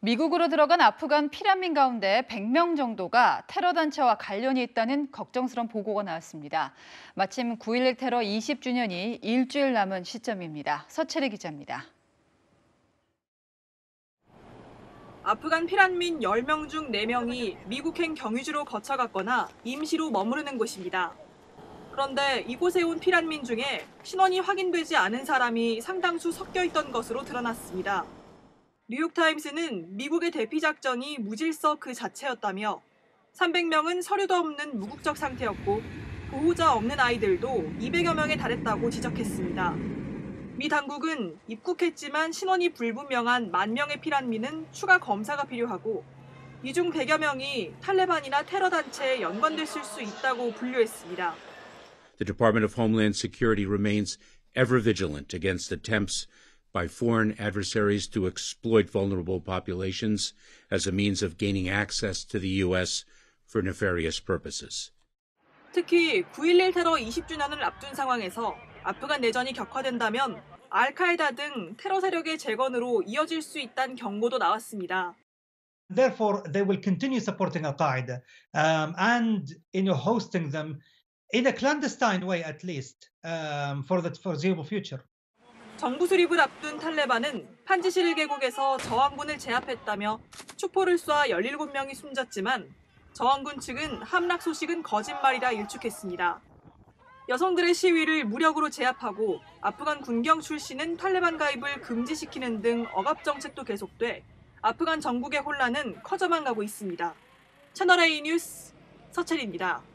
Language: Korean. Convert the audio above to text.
미국으로 들어간 아프간 피난민 가운데 100명 정도가 테러 단체와 관련이 있다는 걱정스러운 보고가 나왔습니다. 마침 9.11 테러 20주년이 일주일 남은 시점입니다. 서채리 기자입니다. 아프간 피난민 10명 중 4명이 미국행 경유지로 거쳐갔거나 임시로 머무르는 곳입니다. 그런데 이곳에 온 피난민 중에 신원이 확인되지 않은 사람이 상당수 섞여 있던 것으로 드러났습니다. 뉴욕타임스는 미국의 대피 작전이 무질서 그 자체였다며 300명은 서류도 없는 무국적 상태였고 보호자 없는 아이들도 200여 명에 달했다고 지적했습니다. 미 당국은 입국했지만 신원이 불분명한 10,000명의 피난민은 추가 검사가 필요하고 이 중 100여 명이 탈레반이나 테러 단체에 연관됐을 수 있다고 분류했습니다. The Department of Homeland Security remains ever vigilant against attempts by foreign adversaries to exploit vulnerable populations as a means of gaining access to the U.S. for nefarious purposes. 특히 9.11 테러 20주년을 앞둔 상황에서 아프간 내전이 격화된다면 알카에다 등 테러 세력의 재건으로 이어질 수 있다는 경고도 나왔습니다. Therefore, they will continue supporting Al-Qaeda and hosting them in a clandestine way, at least, for the foreseeable future. 정부 수립을 앞둔 탈레반은 판지시르 계곡에서 저항군을 제압했다며 촛포를 쏴 17명이 숨졌지만 저항군 측은 함락 소식은 거짓말이라 일축했습니다. 여성들의 시위를 무력으로 제압하고 아프간 군경 출신은 탈레반 가입을 금지시키는 등 억압 정책도 계속돼 아프간 전국의 혼란은 커져만 가고 있습니다. 채널A 뉴스 서채리입니다.